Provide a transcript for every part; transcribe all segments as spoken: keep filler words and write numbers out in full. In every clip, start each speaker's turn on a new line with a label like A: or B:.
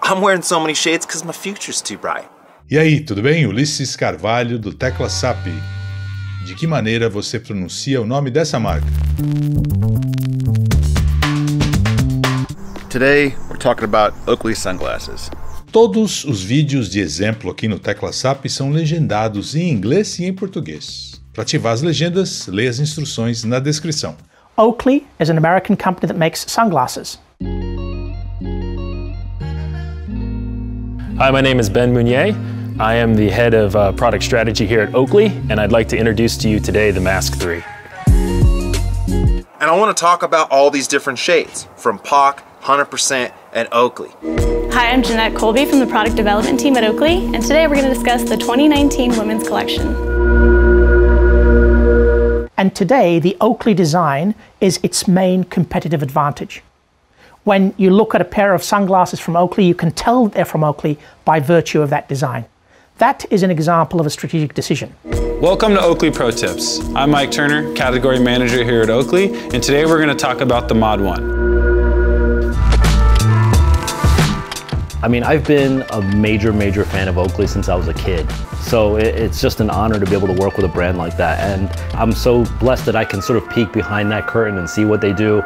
A: I'm wearing so many shades because my future's too bright.
B: E aí, tudo bem? Ulisses Carvalho, do Tecla S A P. De que maneira você pronuncia o nome dessa marca?
C: Today, we're talking about Oakley sunglasses.
B: Todos os vídeos de exemplo aqui no Tecla S A P são legendados em inglês e em português. Para ativar as legendas, leia as instruções na descrição.
D: Oakley is an American company that makes sunglasses.
E: Hi, my name is Ben Mounier. I am the head of uh, product strategy here at Oakley, and I'd like to introduce to you today the Mask three.
A: And I want to talk about all these different shades, from P O C, one hundred percent, and Oakley.
F: Hi, I'm Jeanette Colby from the product development team at Oakley, and today we're going to discuss the twenty nineteen women's collection.
D: And today, the Oakley design is its main competitive advantage. When you look at a pair of sunglasses from Oakley, you can tell they're from Oakley by virtue of that design. That is an example of a strategic decision.
G: Welcome to Oakley Pro Tips. I'm Mike Turner, Category Manager here at Oakley, and today we're going to talk about the Mod one.
H: I mean, I've been a major, major fan of Oakley since I was a kid. So it's just an honor to be able to work with a brand like that. And I'm so blessed that I can sort of peek behind that curtain and see what they do.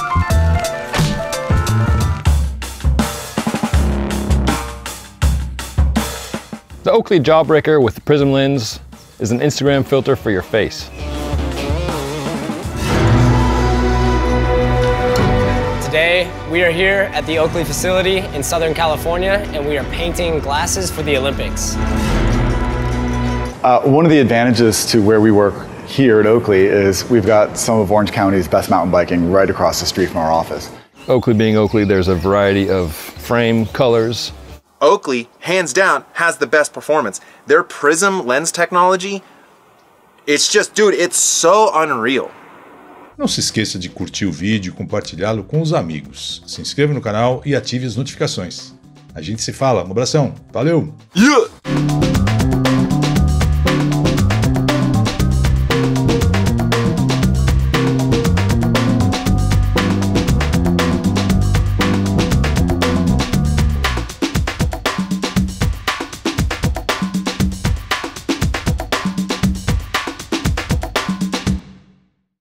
I: The Oakley Jawbreaker with the Prism lens is an Instagram filter for your face.
J: Today, we are here at the Oakley facility in Southern California, and we are painting glasses for the Olympics.
K: Uh, one of the advantages to where we work here at Oakley is we've got some of Orange County's best mountain biking right across the street from our office.
I: Oakley being Oakley, there's a variety of frame colors.
A: Oakley, hands down, has the best performance. Their Prism lens technology, it's just, dude, it's so unreal.
B: Não se esqueça de curtir o vídeo e compartilhá-lo com os amigos. Se inscreva no canal e ative as notificações. A gente se fala. Um abração. Valeu!
A: Yeah!